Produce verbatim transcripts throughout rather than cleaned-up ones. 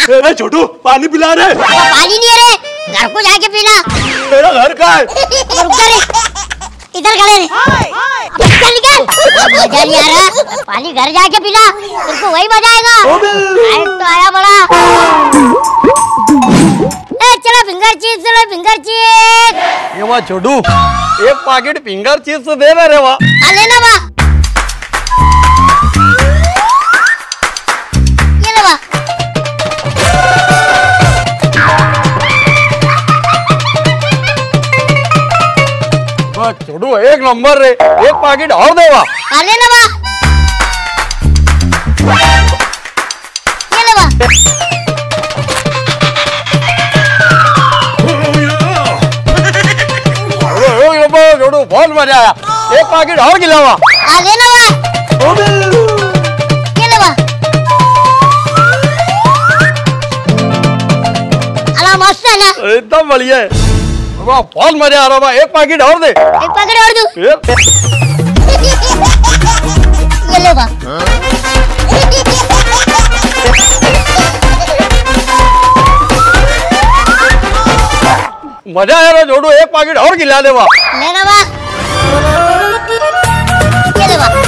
अरे छोटू पानी पिला रहे। पानी नहीं है रे, घर को जाके पीना। मेरा घर कहाँ है? रुक जा रे, इधर खड़े रे। अब निकल निकल, मजा नहीं आ रहा। पानी घर जाके पीना, तुमको वही मजा आएगा। आए तो आया बड़ा। ए चलो फिंगर चीज, चलो फिंगर चीज। ये वाह छोटू, एक पैकेट फिंगर चीज से दे रहे वाह। आ लेना वाह, ये ले वाह। वाह छोटू एक नंबर रे, एक पैकेट और दे वाह। आ लेना वाह, ये ले वाह। छोटू बहुत मजा आया, एक पैकेट और खिलावा। आ लेना वाह, ये ले वाह। अला मस्त है ना, एकदम बढ़िया है वाह, बहुत मजा आ रहा है। एक पैकेट और दे। एक पैकेट और दूं? ये ले वाह। मजा आया ना छोटू, एक पैकेट और खिला दे वाह। लेना वाह, ये ले वाह।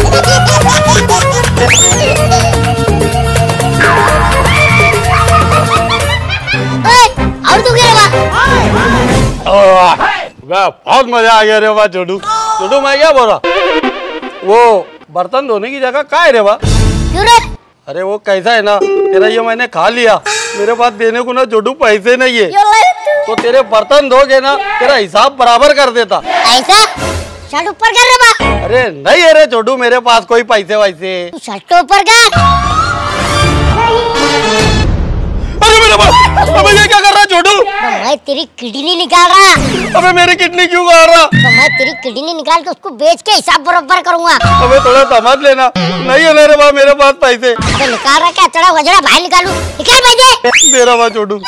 ओए, और तू क्या वाह? वाह बहुत मजा आ गया रे वाह छोटू। छोटू मैं क्या बोल रहा, वो बर्तन धोने की जगह कहाँ है रे वाह? क्यों रे? अरे वो कैसा है ना, तेरा ये मैंने खा लिया, मेरे पास देने को ना छोटू पैसे नहीं है, तो तेरे बर्तन धोगे ना तेरा हिसाब बराबर कर देता। ऐसा? शर्ट ऊपर कर रे बा। अरे नहीं है रे छोटू, मेरे पास कोई पैसे वैसे। तू शर्ट ऊपर कर। अरे मेरे पास, अबे ये क्या कर रहा है छोटू? तो मैं तेरी किडनी निकाल रहा। अबे मेरी किडनी क्यों खा रहा? तो मैं तेरी किडनी निकाल के उसको बेच के हिसाब बराबर करूंगा। अबे थोड़ा समझ लेना, नहीं है मेरे पास मेरे पास पैसे। अबे निकाल रहा क्या, चढ़ा वजड़ा बाहर निकालू, निकाल पैसे। मेरा पास छोटू।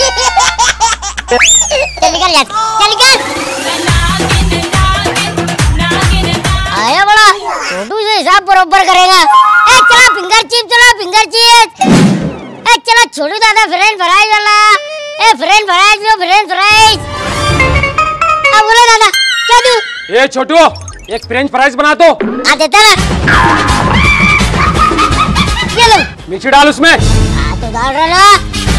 चल निकल जा, चल निकल। आया बड़ा, छोटू से हिसाब बराबर करेगा। ए चला फिंगर चिप, चला फिंगर चिप। ए चला छोटू दादा फ्रेंच फ्राइज वाला। ए फ्रेंच फ्राइज लो, फ्रेंच फ्राइज। अब बोलो दादा, क्या दूं? ए छोटू, एक फ्रेंच फ्राइज बना दो। आ देता ना, ये लो। मिर्ची डाल उसमें। आ तो डाल रहा ना,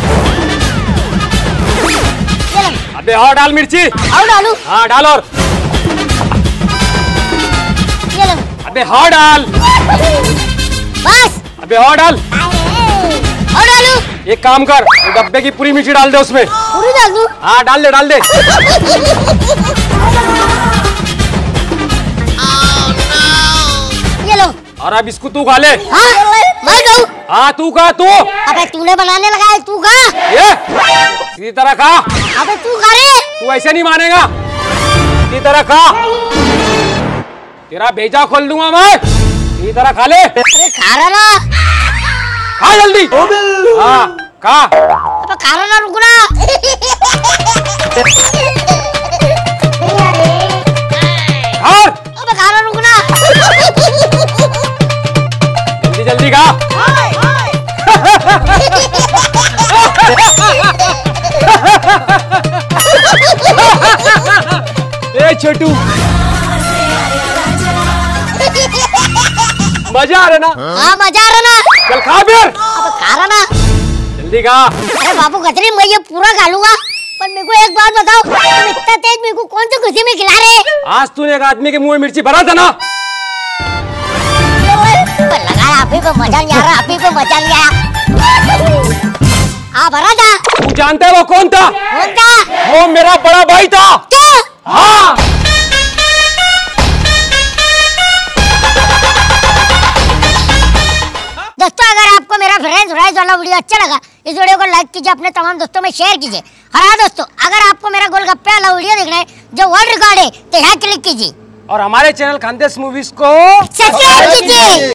ये लो। अबे और डाल मिर्ची। और डालू? हाँ डाल, और ये लो। अबे हाँ डाल। बस। अबे और डाल। और डालू? एक काम कर, डब्बे की पूरी मिर्ची डाल दे उसमें। पूरी डाल दूं? हाँ डाल दे, डाल दे। ये लो। और अब इसको तू खा ले। हाँ मैं खाऊं? हाँ तू खा, तू। अबे तूने बनाने लगा है, तू खा। ये सीधी तरह खा। अबे तू खा रे। तू ऐसे नहीं मानेगा, सीधी तरह खा। तेरा भेजा खोल दूंगा मैं, सीधी तरह खा ले। अबे खा रहा ना, खा जल्दी। हाँ खा। अबे खा रहा ना, रुकना। खा। अबे खा रहा, रुकना। जल्दी जल्दी खा। ए छोटू, मजा आ रहा ना? हाँ मजा आ रहा ना। चल खा फिर। अबे खा रहा ना। जल्दी खा। अरे बाबू खतरी, मैं ये पूरा खा लूंगा, पर मेरे को एक बात बताओ, तुम इतना तेज मेरे को कौन सी खुशी में खिला रहे? आज तूने एक आदमी के मुंह में मिर्ची भरा था ना? पर लगा आप ही को मजा नहीं आ रहा, आप ही को मजा नहीं आया। हाँ भरा था। तू जानता है वो कौन था? कौन था? वो मेरा बड़ा भाई था। क्या? हाँ। दोस्तों अगर आपको मेरा फ्रेंच फ्राइज वाला वीडियो अच्छा लगा, इस वीडियो को लाइक कीजिए, अपने तमाम दोस्तों में शेयर कीजिए। और हाँ दोस्तों, अगर आपको मेरा गोलगप्पे वाला वीडियो देखना है जो वर्ल्ड रिकॉर्ड है, तो यहाँ क्लिक कीजिए और हमारे चैनल खानदेश मूवीज को सब्सक्राइब कीजिए।